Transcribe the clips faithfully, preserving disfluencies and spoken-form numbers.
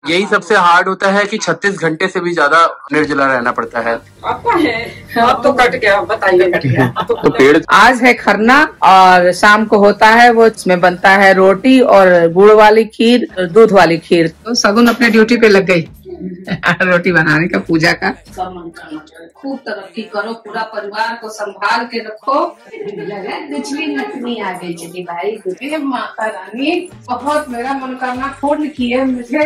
यही सबसे हार्ड होता है कि छत्तीस घंटे से भी ज्यादा निर्जला रहना पड़ता है। आपका है अब तो कट गया, बताइए कट गया। तो पेड़ आज है खरना और शाम को होता है वो, इसमें बनता है रोटी और गुड़ वाली खीर, दूध वाली खीर। तो सगुन अपने ड्यूटी पे लग गई रोटी बनाने का, पूजा का। खूब तरक्की करो, पूरा परिवार को संभाल के रखो। बिजली नचनी आ गई जी भाई, माता रानी बहुत मेरा मनोकामना पूर्ण की है मुझे।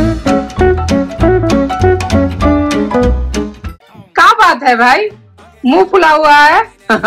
क्या बात है भाई, मुंह फुला हुआ है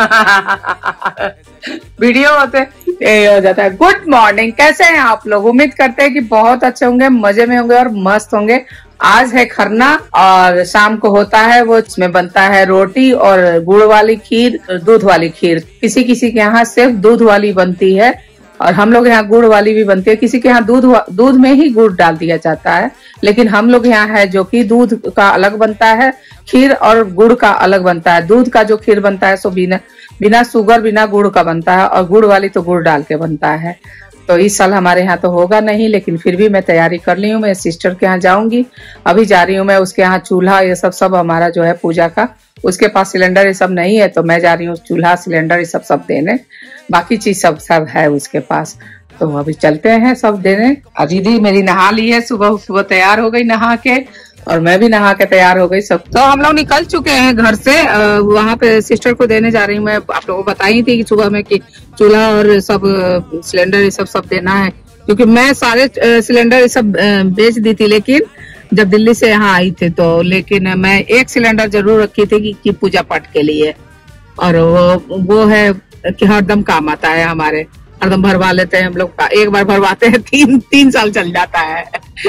वीडियो होते ये हो जाता है। गुड मॉर्निंग, कैसे हैं आप लोग? उम्मीद करते हैं कि बहुत अच्छे होंगे, मजे में होंगे और मस्त होंगे। आज है खरना और शाम को होता है वो, इसमें बनता है रोटी और गुड़ वाली खीर, दूध वाली खीर। किसी किसी के यहाँ सिर्फ दूध वाली बनती है और हम लोग यहाँ गुड़ वाली भी बनती है। किसी के यहाँ दूध दूध में ही गुड़ डाल दिया जाता है, लेकिन हम लोग यहाँ है जो कि दूध का अलग बनता है खीर और गुड़ का अलग बनता है। दूध का जो खीर बनता है सो बिना बिना शुगर बिना गुड़ का बनता है और गुड़ वाली तो गुड़ डाल के बनता है। तो इस साल हमारे यहाँ तो होगा नहीं, लेकिन फिर भी मैं तैयारी कर ली हूँ। मैं सिस्टर के यहाँ जाऊंगी, अभी जा रही हूँ मैं। उसके यहाँ चूल्हा ये सब सब हमारा जो है पूजा का, उसके पास सिलेंडर ये सब नहीं है, तो मैं जा रही हूँ चूल्हा सिलेंडर ये सब सब देने। बाकी चीज सब सब है उसके पास, तो अभी चलते हैं सब देने। दीदी मेरी नहा ली है, सुबह सुबह तैयार हो गई नहा के, और मैं भी नहा के तैयार हो गई सब। तो हम लोग निकल चुके हैं घर से, वहाँ पे सिस्टर को देने जा रही हूँ मैं। आप लोगों को बताई थी कि सुबह में कि चूल्हा और सब सिलेंडर ये सब सब देना है, क्योंकि मैं सारे सिलेंडर ये सब बेच दी थी, लेकिन जब दिल्ली से यहाँ आई थी तो, लेकिन मैं एक सिलेंडर जरूर रखी थी कि, कि पूजा पाठ के लिए, और वो वो है कि हरदम काम आता है हमारे, हरदम भरवा लेते हैं हम लोग। एक बार भरवाते हैं तीन तीन साल चल जाता है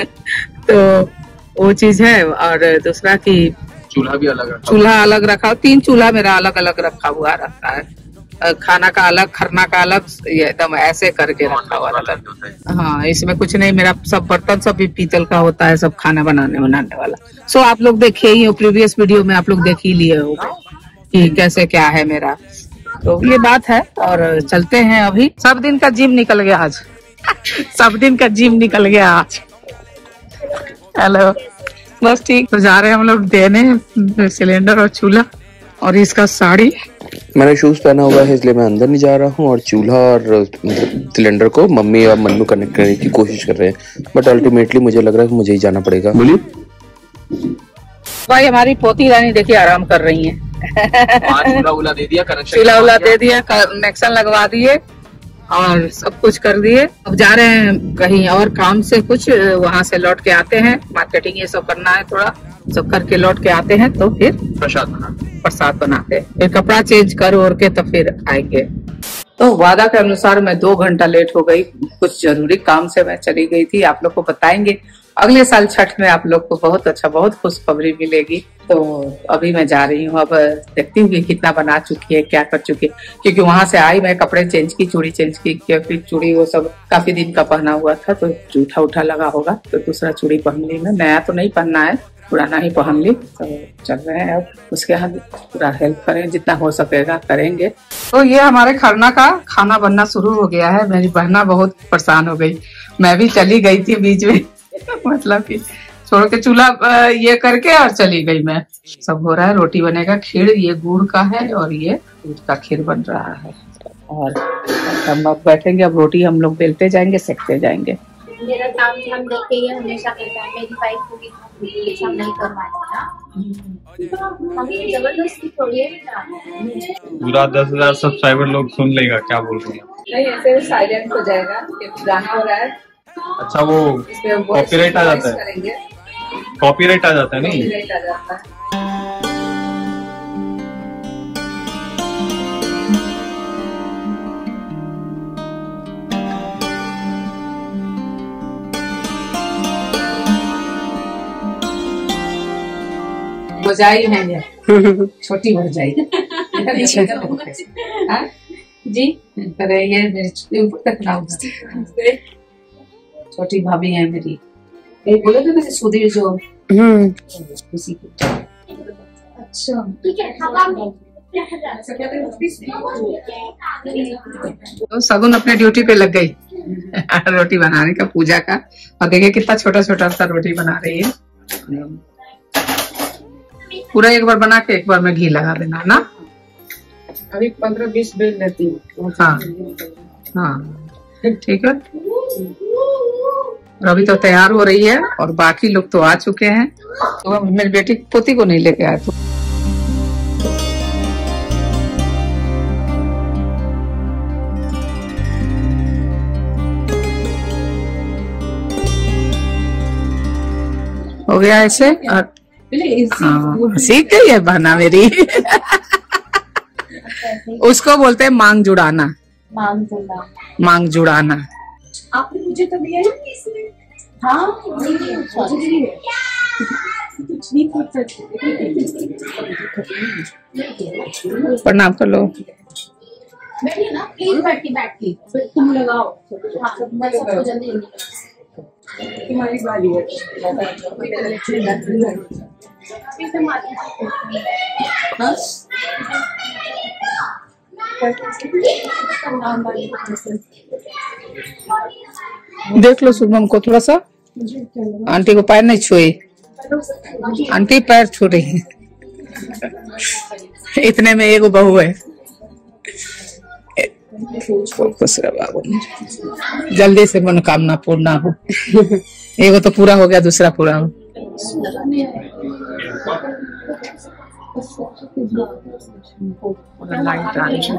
तो वो चीज है। और दूसरा कि चूल्हा भी अलग रखा, चूल्हा अलग रखा, तीन चूल्हा मेरा अलग अलग रखा हुआ रहता है। खाना का अलग, खरना का अलग, ये एकदम ऐसे करके रखा हुआ रहता है। हाँ, इसमें कुछ नहीं, मेरा सब बर्तन सब भी पीतल का होता है, सब खाना बनाने बनाने वाला। सो आप लोग देखिए ही, प्रीवियस वीडियो में आप लोग देख ही लिए होगा कि कैसे क्या है मेरा। तो ये बात है, और चलते हैं अभी। सब दिन का जिम निकल गया आज सब दिन का जिम निकल गया आज। हेलो, बस ठीक। तो जा रहे हैं हम लोग देने सिलेंडर और चूल्हा, और इसका साड़ी। मैंने शूज पहना हुआ है इसलिए मैं अंदर नहीं जा रहा हूँ, और चूल्हा और सिलेंडर को मम्मी और मन्नू कनेक्ट करने की कोशिश कर रहे हैं, बट अल्टीमेटली मुझे लग रहा है कि मुझे ही जाना पड़ेगा। बोलिए भाई, हमारी पोती रानी देखिए आराम कर रही है चूल्हा उला दे दिया, चूल्हा उला दे दिया, कनेक्शन लगवा दिए और सब कुछ कर दिए। अब जा रहे हैं कहीं और काम से, कुछ वहाँ से लौट के आते हैं, मार्केटिंग ये सब करना है, थोड़ा सब करके लौट के आते हैं, तो फिर प्रसाद बना प्रसाद बनाते हैं, फिर कपड़ा चेंज कर और के तो फिर आएंगे। तो वादा के अनुसार मैं दो घंटा लेट हो गई, कुछ जरूरी काम से मैं चली गई थी। आप लोग को बताएंगे अगले साल छठ में, आप लोग को बहुत अच्छा बहुत खुशखबरी मिलेगी। तो अभी मैं जा रही हूँ, अब देखती हूँ कि कितना बना चुकी है, क्या कर चुकी है, क्योंकि वहां से आई मैं, कपड़े चेंज की, चूड़ी चेंज की, फिर चूड़ी वो सब काफी दिन का पहना हुआ था तो जूठा उठा लगा होगा, तो दूसरा चूड़ी पहन ली मैं। नया तो नहीं पहनना है, पुराना ही पहन ली। तो चल रहे हैं अब, उसके यहाँ पूरा हेल्प करें, जितना हो सकेगा करेंगे। तो ये हमारे खरना का खाना बनना शुरू हो गया है। मेरी बहना बहुत परेशान हो गई, मैं भी चली गई थी बीच में मतलब कि छोड़ के चूल्हा ये करके और चली गई मैं। सब हो रहा है, रोटी बनेगा, खीर ये गुड़ का है और ये दूध का खीर बन रहा है, और हम अब बैठेंगे। अब रोटी हम लोग बेलते जाएंगे, सेकते जाएंगे। मेरा काम हम देखते ही हमेशा कहता है, मेरी वाइफ को भी हम नहीं करवाएंगे ना, हमें जबरदस्ती थोड़ी है। पूरा दस हजार सब्सक्राइबर लोग सुन लेगा क्या बोल रही है? नहीं, ऐसे साइलेंट हो जाएगा, गाना हो रहा है। अच्छा, वो कॉपीराइट आ जाता है, कॉपीराइट आ जाता है नहीं? कॉपीराइट आ जाता है। भरजाई है ये छोटी भरजाई जी, अरे ये मेरी ऊपर तक ना छोटी भाभी है मेरी, ये बोले थे मेरे सुधीर जो उसी की। अच्छा ठीक है, तो सगुन अपने ड्यूटी पे लग गई। रोटी बनाने का, पूजा का। और देखिए कितना छोटा छोटा सा रोटी बना रही है। पूरा एक बार बना के एक बार में घी लगा देना ना। अभी पंद्रह बीस बेल लेती हूँ। हाँ हाँ ठीक है। और अभी तो तैयार हो रही है और बाकी लोग तो आ चुके हैं। तो मेरी बेटी पोती को नहीं लेके आए तो हो गया ऐसे। और हाँ, सीख गई है बहना मेरी। उसको बोलते हैं मांग जुड़ाना। मांग जुड़ाना। मांग जुड़ाना। आपने मुझे तो दिया ही इसमें। हाँ प्रणाम कर लो। बैठिए ना प्लीज, बैठिए बैठिए। तुम लगाओ। हाँ मैं सबको जल्दी तुम्हारी बारी है। देख लो शुभम को थोड़ा सा। आंटी को पैर नहीं छुए। आंटी पैर छू रही है। इतने में एक बहू है। खुश रहो बाबू, जल्दी से मनोकामना पूर्ण हो। एगो तो पूरा हो गया, दूसरा पूरा हो। लाइट आ रही है।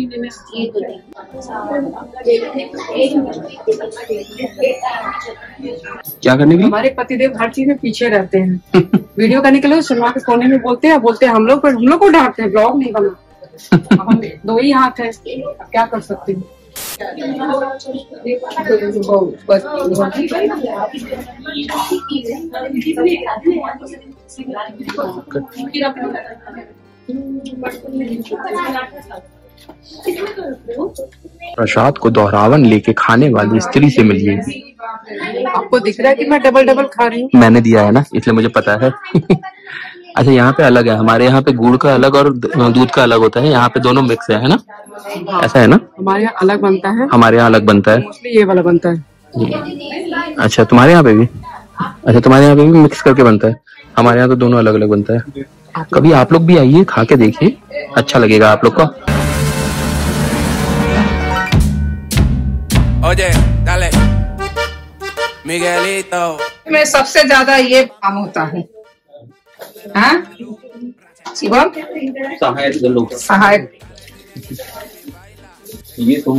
क्या करने के लिए? हमारे पतिदेव हर चीज में पीछे रहते हैं। वीडियो करने के लिए सिनेमा के कोने में बोलते हैं बोलते हैं हम लोग हम लोग को डांटते हैं, ब्लॉग नहीं बना। अब हम दो ही हाथ है, अब क्या कर सकते हैं। प्रसाद को दोहरावन लेके खाने वाली स्त्री से मिलिए। आपको दिख रहा है कि मैं डबल डबल खा रही हूँ? मैंने दिया है ना, इसलिए मुझे पता है। अच्छा यहाँ पे अलग है, हमारे यहाँ पे गुड़ का अलग और दूध का अलग होता है, यहाँ पे दोनों मिक्स है, है ना? ऐसा है ना? हमारे यहाँ अलग बनता है, हमारे यहाँ अलग बनता है। मोस्टली ये वाला बनता है। अच्छा तुम्हारे यहाँ पे भी? अच्छा तुम्हारे यहाँ पे भी मिक्स करके बनता है, हमारे यहाँ तो दोनों अलग अलग बनता है। कभी आप लोग भी आइए, खा के देखिए, अच्छा लगेगा आप लोग को। Oye, dale, Miguelito. मैं सबसे ज्यादा ये काम होता है। हाँ शिवम सहायक सहायक। ये तुम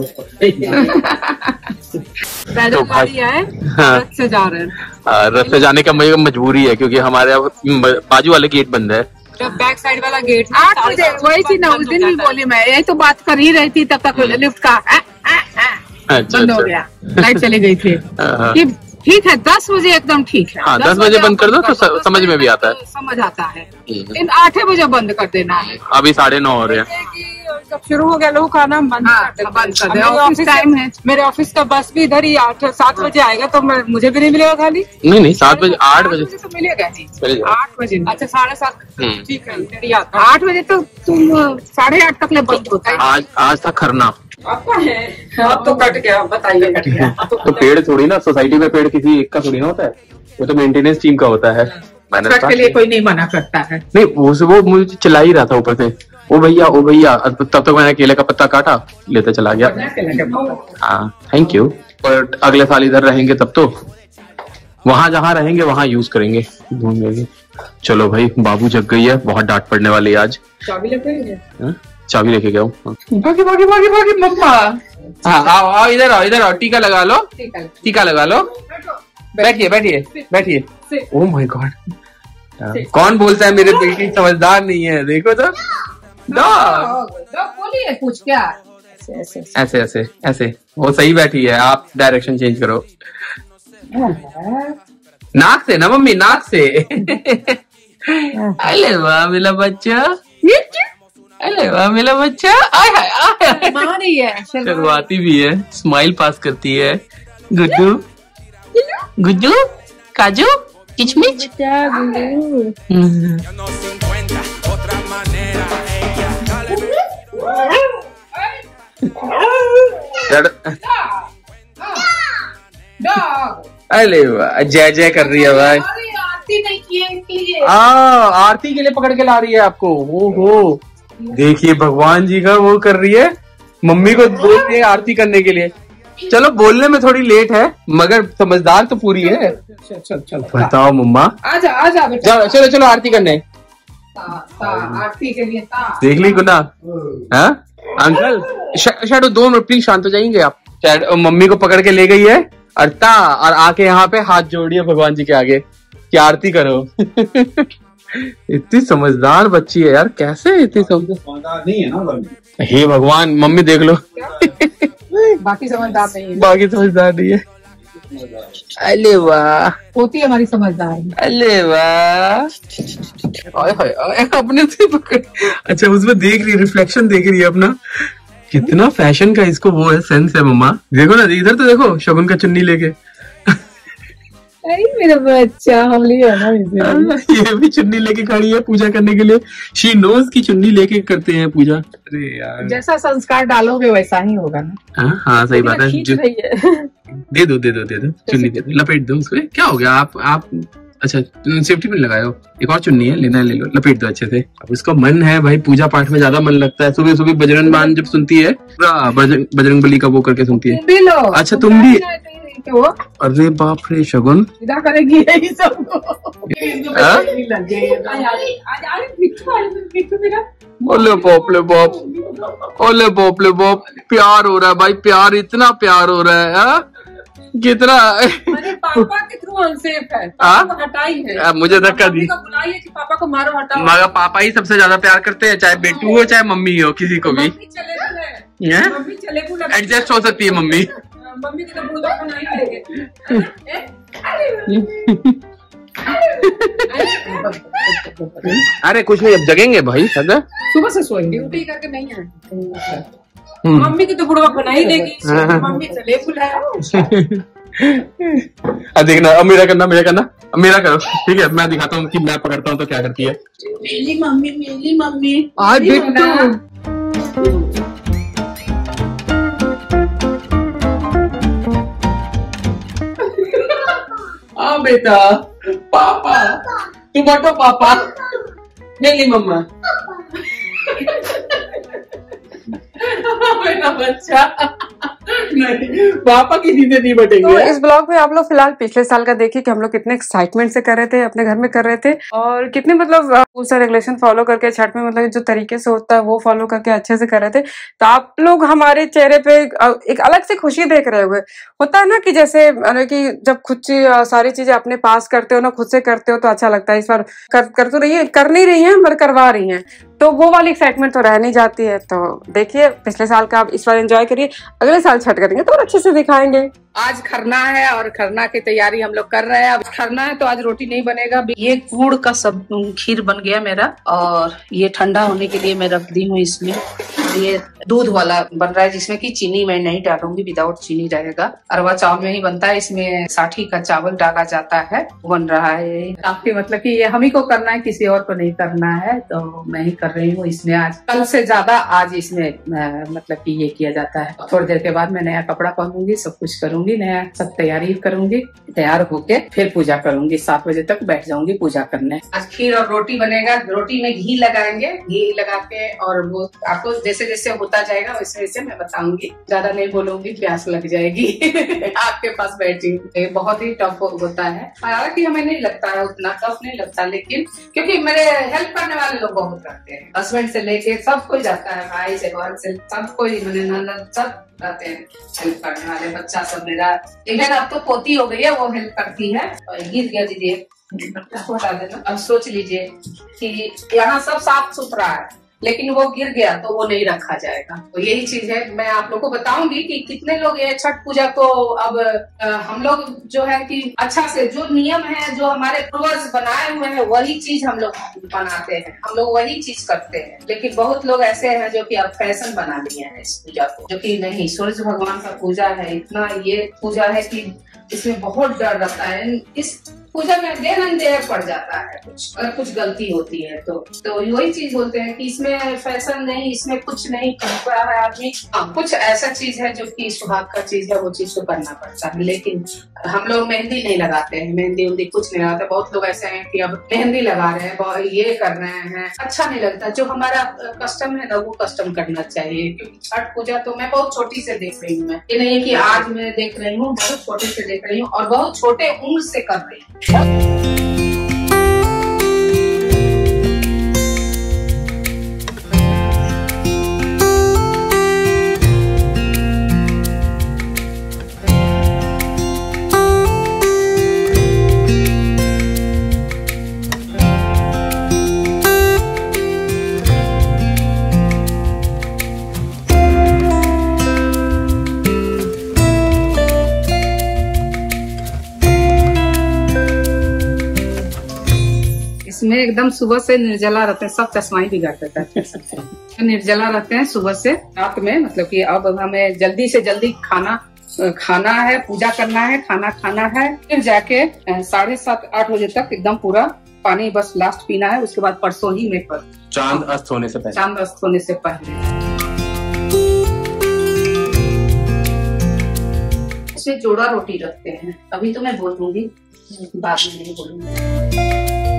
पैदल गाड़ी है, रथ से जा रहे हैं। रथ से जाने का मुझे मजबूरी है क्योंकि हमारे बाजू वाले गेट बंद है। जब बैक साइड वाला गेट आठ बजे वही थी ना, उस दिन भी बोली मैं, यही तो बात कर ही रही थी तब तक लिफ्ट का आ, आ, आ, अच्छा, बंद हो अच्छा। गया, लाइट चली गई थी। कि ठीक है दस बजे एकदम ठीक है। हाँ, दस बजे बंद कर दो तो स- समझ में भी आता है। समझ आता है, लेकिन आठ बजे बंद कर देना है। अभी साढ़े नौ हो रहे हैं। जब शुरू हो गया लोग खाना बंद हाँ, कर देते हैं। बंद कर दे। मेरे ऑफिस ऑफिस टाइम है। मेरे ऑफिस का बस भी इधर ही आठ सात बजे आएगा, तो मैं मुझे भी नहीं मिलेगा खाली। नहीं नहीं सात बजे आठ बजे तो मिलेगा नहीं, चलेगा। आठ बजे। अच्छा साढ़े सात, हम्म। ठीक है मेरी याद है। आठ बजे तो तुम साढ़े आठ तक ले बंद होता है। आज आज था खरना। आपका है, अब तो कट गया, बताइए कट गया। तो पेड़ थोड़ी ना, सोसाइटी में पेड़ किसी एक का थोड़ी ना होता है, वो तो मेंटेनेंस टीम का होता है। मैंने कट के लिए कोई नहीं मना करता है। नहीं वो वो मुझे चिल्ला ही रहा था ऊपर से, ओ भैया ओ भैया, तब तक मैंने केले का पत्ता काटा, लेते चला गया। हाँ थैंक यू। पर अगले साल इधर रहेंगे तब तो वहां जहाँ रहेंगे वहां यूज करेंगे, ढूंढेंगे। चलो भाई बाबू जग गई है, बहुत डांट पड़ने वाली है आज। चाबी लेके आइए। हाँ? चाबी लेके गया हूँ। भागी भागी भागी भागी मम्मा। हाँ आओ आओ इधर आओ इधर आओ, टीका लगा लो, टीका लगा लो। बैठिए बैठिए बैठिए। ओह माय गॉड, कौन बोलता है मेरे बेटी समझदार नहीं है? देखो तो बोलिए कुछ क्या ऐसे ऐसे ऐसे ऐसे वो सही बैठी है, आप डायरेक्शन चेंज करो। नाक से ना मम्मी, नाक से। अरे वाह मेरा बच्चा, अरे वाह मेरा बच्चा। आय हाय आय मार रही है, शर्माती भी है, स्माइल पास करती है। गुड्डू गुड्डू काजू किचमिच। Yo no cincuenta, otra manera. Ella, dale. अरे वाह, जय जय कर रही है भाई। आरती नहीं की है इसलिए। आ, आरती के लिए पकड़ के ला रही है आपको। ओ हो, देखिए भगवान जी का वो कर रही है, मम्मी को बोल रही है आरती करने के लिए। चलो बोलने में थोड़ी लेट है मगर समझदार तो पूरी है। चल चल चल बताओ मम्मा, आजा आजा बेटा। चलो चलो चलो आरती करने। आरती के लिए ता। देख ली गुना। हाँ अंकल, शायद दो मिनट प्लीज, शांत हो जाएंगे आप। शायद मम्मी को पकड़ के ले गई है और ता और आके यहाँ पे हाथ जोड़िए भगवान जी के आगे कि आरती करो। इतनी समझदार बच्ची है यार, कैसे इतनी समझदार नहीं है ना। हे भगवान, मम्मी देख लो। बाकी समझदार नहीं है। बाकी समझदार नहीं है। अले वाह, होती है हमारी समझदार। अले वाह, अपने से पकड़। अच्छा उसमें देख रही है, रिफ्लेक्शन देख रही है अपना। कितना फैशन का इसको वो है, सेंस है मम्मा। देखो ना, इधर तो देखो शगुन का चुन्नी लेके। अरे मेरा बच्चा, हम लिए है ना इसे। ये भी चुन्नी लेके खड़ी है पूजा करने के लिए। शी नोज की चुन्नी लेके करते हैं पूजा। अरे यार, जैसा संस्कार डालोगे वैसा ही होगा ना। हाँ हाँ सही बात है। खींच रही है। दे दो दे दो दे दो चुन्नी दे दो, लपेट दो उसको। क्या हो गया, आप आप अच्छा सेफ्टी पिन लगाओ। एक और चुन्नी है, लेना है ले लो, लपेट दो अच्छे से। अब उसका मन है भाई, पूजा पाठ में ज्यादा मन लगता है। सुबह सुबह बजरंग बाण जब सुनती है, बजरंग बजरंग बली का वो करके सुनती है। भी लो। अच्छा तुम भी। तो अरे बाप रे शगुन, विदा करेगी यही सब। ओले बाप ले बाप, ओले बाप ले बाप, प्यार हो रहा है भाई, प्यार, इतना प्यार हो रहा है। हा? कितना अरे पापा के थ्रू अनसेफ है, हटाई है। मुझे धक्का दी। बुलाइए कि पापा को मारो, हटाओ। मगर पापा ही सबसे ज्यादा प्यार करते हैं, चाहे बेटू हो चाहे मम्मी हो, किसी को भी एडजस्ट हो सकती है मम्मी। मम्मी को तो बुढ़ा नहीं देंगे। अरे कुछ नहीं, अब जगेंगे भाई। सदा सुबह से सोएंगे, ड्यूटी करके नहीं है। मम्मी की तो बुढ़वा बना ही देगी। मम्मी चले बुलाया। अब देखना, अब मेरा करना, मेरा करना, अब मेरा करो। ठीक है, मैं दिखाता हूँ कि मैं पकड़ता हूँ तो क्या करती है। मेरी मम्मी, मेरी मम्मी। आज बिट्टू आ बेटा, पापा तू बैठो, पापा नहीं मम्मा। मेरा बच्चा नहीं, पापा की चीजें नहीं बटेंगे। तो इस ब्लॉग में आप लोग फिलहाल पिछले साल का देखिए कि हम लोग कितने एक्साइटमेंट से कर रहे थे, अपने घर में कर रहे थे, और कितने मतलब रूल्स एंड रेगुलेशन फॉलो करके छठ में मतलब जो तरीके से होता है वो फॉलो करके अच्छे से कर रहे थे। तो आप लोग हमारे चेहरे पे एक अलग से खुशी देख रहे हुए। होता है ना कि जैसे कि जब खुद सारी चीजें अपने पास करते हो ना, खुद से करते हो तो अच्छा लगता है। इस बार कर, कर तो रही है, कर नहीं रही है पर करवा रही है, तो वो वाली एक्साइटमेंट तो रह नहीं जाती है। तो देखिए पिछले साल का आप इस बार एंजॉय करिए, अगले साल छठ करेंगे तो और अच्छे से दिखाएंगे। आज खरना है और खरना की तैयारी हम लोग कर रहे हैं। अब खरना है तो आज रोटी नहीं बनेगा। ये गुड़ का सब खीर बन गया मेरा, और ये ठंडा होने के लिए मैं रख दी हूँ इसमें। ये दूध वाला बन रहा है जिसमें कि चीनी मैं नहीं डालूंगी, विदाउट चीनी रहेगा। अरवा चावल में ही बनता है, इसमें साठी का चावल डाला जाता है, बन रहा है काफी। मतलब कि ये हम ही को करना है, किसी और को नहीं करना है, तो मैं ही कर रही हूँ इसमें। आज कल से ज्यादा आज इसमें मतलब कि ये किया जाता है। थोड़ी देर के बाद मैं नया कपड़ा पहनूंगी, सब कुछ करूंगी, नया सब तैयारी करूंगी, तैयार होके फिर पूजा करूंगी। सात बजे तक बैठ जाऊंगी पूजा करने। आज खीर और रोटी बनेगा। रोटी में घी लगाएंगे, घी लगा के, और वो आपको जैसे जैसे होता जाएगा वैसे वैसे मैं बताऊंगी। ज्यादा नहीं बोलूंगी, प्यास लग जाएगी आपके पास बैठी। बहुत ही टफ होता है, हालांकि हमें नहीं लगता है उतना टफ नहीं लगता, लेकिन क्योंकि मेरे हेल्प करने वाले लोग बहुत करते हैं। हस्बैंड से लेके सब कोई जाता है, भाई से बहन से सब कोई, मैंने ननद सब रहते हैं हेल्प करने वाले। बच्चा सब मेरा, इधर अब तो पोती हो गई है, वो हेल्प करती है। गिर गया दीदी, हटा देना। अब सोच लीजिए कि यहाँ सब साफ सुथरा है, लेकिन वो गिर गया तो वो नहीं रखा जाएगा। तो यही चीज है, मैं आप लोग को बताऊंगी कि कितने लोग ये छठ पूजा को अब आ, हम लोग जो है कि अच्छा से जो नियम है, जो हमारे पूर्वज बनाए हुए हैं, वही चीज हम लोग बनाते हैं, हम लोग वही चीज करते हैं। लेकिन बहुत लोग ऐसे हैं जो कि अब फैशन बना लिए हैं इस पूजा को, जो कि नहीं, सूर्य भगवान का पूजा है, इतना ये पूजा है कि इसमें बहुत डर रहता है। इस पूजा में देर अंधेर पड़ जाता है, कुछ अगर कुछ गलती होती है तो तो वही चीज बोलते हैं कि इसमें फैशन नहीं, इसमें कुछ नहीं करता है आदमी। हाँ, कुछ ऐसा चीज है जो कि सुहाग का चीज है, वो चीज को करना पड़ता है। लेकिन हम लोग मेहंदी नहीं लगाते हैं, मेहंदी उहंदी कुछ नहीं लगाते। बहुत लोग ऐसे हैं कि अब मेहंदी लगा रहे हैं, ये कर रहे हैं, अच्छा नहीं लगता। जो हमारा कस्टम है ना, वो कस्टम करना चाहिए। क्योंकि छठ पूजा तो मैं बहुत छोटी से देख रही हूँ, मैं ये नहीं कि आज मैं देख रही हूँ, बहुत छोटे से देख रही हूँ और बहुत छोटे उम्र से कर रही हूँ। इसमें एकदम सुबह से निर्जला रहते हैं, सब चश्माई बिगाड़ देता है। निर्जला रहते हैं सुबह से रात में, मतलब कि अब हमें जल्दी से जल्दी खाना खाना है, पूजा करना है, खाना खाना है, फिर जाके साढ़े सात आठ बजे तक एकदम पूरा पानी बस लास्ट पीना है। उसके बाद परसों ही में पर चांद अस्त होने से पहले चांद अस्त होने से पहले इसमें जोड़ा रोटी रखते हैं। अभी तो मैं बोलूंगी, बाद में नहीं बोलूंगी।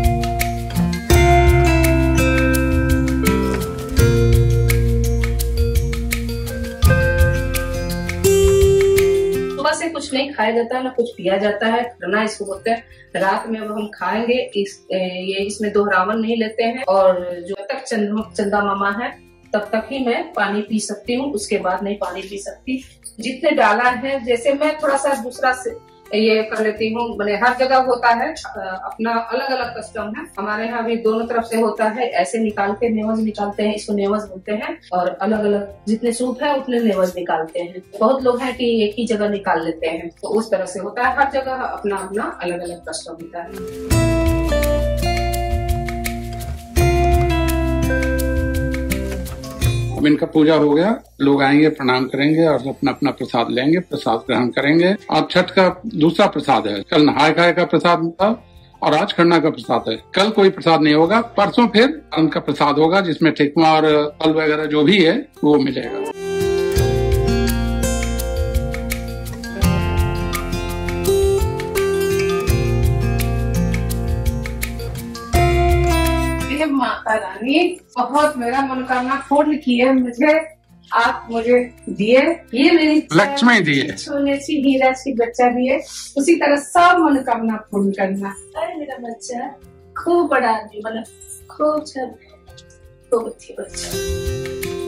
से कुछ नहीं खाया जाता है, ना कुछ पिया जाता है। खरना इसको बोलते हैं। रात में अब हम खाएंगे, इस ये इसमें दोहरावन नहीं लेते हैं। और जो तक चंद, चंदा मामा है तब तक ही मैं पानी पी सकती हूँ, उसके बाद नहीं पानी पी सकती। जितने डाला है, जैसे मैं थोड़ा सा दूसरा से ये कर लेती हूँ, मैंने हर जगह होता है, अपना अलग अलग कस्टम है। हमारे यहाँ भी दोनों तरफ से होता है, ऐसे निकाल के नेवज निकालते हैं, इसको नेवज बोलते हैं। और अलग अलग जितने सूप है उतने नेवज निकालते हैं। बहुत लोग हैं कि एक ही जगह निकाल लेते हैं, तो उस तरह से होता है। हर जगह अपना अपना अलग अलग कस्टम होता है। अब इनका पूजा हो गया, लोग आएंगे, प्रणाम करेंगे और अपना अपना प्रसाद लेंगे, प्रसाद ग्रहण करेंगे। आज छठ का दूसरा प्रसाद है। कल नहाय खाए का प्रसाद था और आज खरना का प्रसाद है। कल कोई प्रसाद नहीं होगा, परसों फिर उनका प्रसाद होगा, जिसमें ठेकुआ और फल वगैरह जो भी है वो मिलेगा। माता रानी बहुत मेरा मनोकामना पूर्ण की है, मुझे आप मुझे दिए, ये मेरी लक्ष्मी दिए, सोने सी हीरा सी बच्चा दिए, उसी तरह सब मनोकामना पूर्ण करना। अरे मेरा बच्चा खूब बड़ा आदमी बना, खूब अच्छा, खूब अच्छी बच्चा।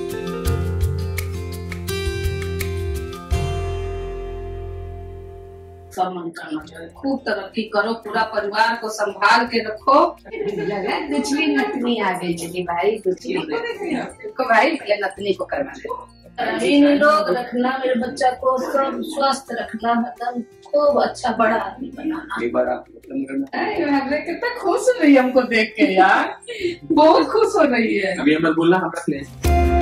सब मनोकामना चाहिए, खूब तरक्की करो, पूरा परिवार को संभाल के रखो। दूसरी नतनी आ गई जी भाई, दूसरी को भाई पहले नतनी को करवाना। लोग रखना, मेरे बच्चा को सब स्वस्थ रखना, मतलब खूब अच्छा बड़ा आदमी बनाना। कितना खुश हो रही है हमको देख के यार, बहुत खुश हो रही है। अभी मत बोलना, हम रख लें।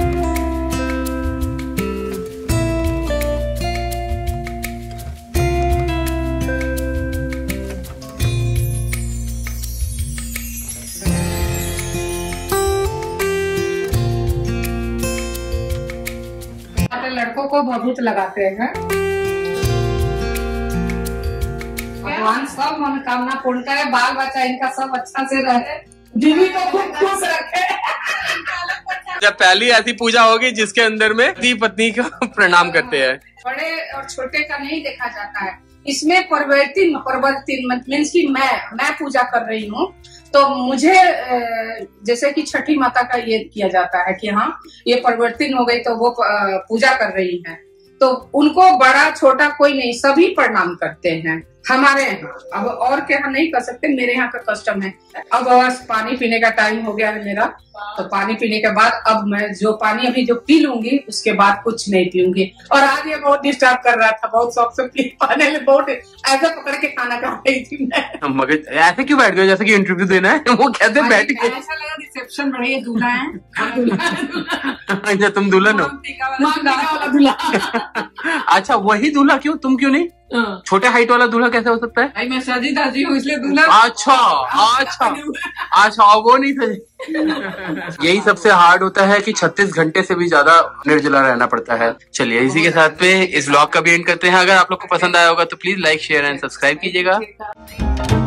लड़कों को भभूत लगाते हैं। भगवान सब मनोकामना पूर्ण करे, बाल बच्चा इनका सब अच्छा से रहे, दीदी को खूब खुश रखे। जब पहली ऐसी पूजा होगी जिसके अंदर में पति पत्नी का प्रणाम करते हैं। बड़े और छोटे का नहीं देखा जाता है, इसमें परिवर्तित परिवर्तित मीन्स की मैं मैं पूजा कर रही हूँ, तो मुझे जैसे कि छठी माता का ये किया जाता है कि हाँ ये परिवर्तित हो गई तो वो पूजा कर रही है, तो उनको बड़ा छोटा कोई नहीं, सभी प्रणाम करते हैं हमारे यहाँ। अब और के यहाँ नहीं कर सकते, मेरे यहाँ का कस्टम है। अब बस पानी पीने का टाइम हो गया है मेरा, तो पानी पीने के बाद अब मैं जो पानी अभी जो पी लूंगी उसके बाद कुछ नहीं पीऊंगी। और आज ये बहुत डिस्टर्ब कर रहा था, बहुत शौक से पी पाने में, बहुत ऐसा पकड़ के खाना खा रही थी मैं। मगर ऐसे क्यों बैठ गए जैसे कि इंटरव्यू देना है? वो कहते बैठ के ऐसा लगा रिसेप्शन बढ़िया दूल्हा है। अच्छा तुम दुल्हन हो? दूल्हा। अच्छा वही दूल्हा क्यों, तुम क्यों नहीं? छोटे हाइट वाला दूल्हा कैसे हो सकता है? भाई मैं सजी दाजी हूँ इसलिए दूल्हा। अच्छा अच्छा अच्छा, वो नहीं सजी। यही सबसे हार्ड होता है कि छत्तीस घंटे से भी ज्यादा निर्जला रहना पड़ता है। चलिए इसी के साथ में इस व्लॉग का भी एंड करते हैं। अगर आप लोग को पसंद आया होगा तो please like share and subscribe कीजिएगा।